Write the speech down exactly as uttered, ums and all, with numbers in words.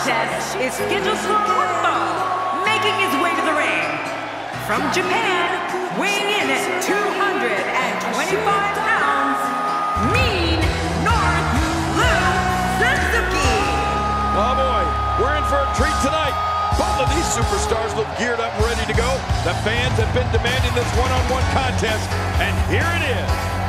contest is Skijutsu Mutto, making his way to the ring. From Japan, weighing in at two hundred twenty-five pounds, Mean North Lou Suzuki. Oh boy, we're in for a treat tonight. Both of these superstars look geared up and ready to go. The fans have been demanding this one-on-one contest, and here it is.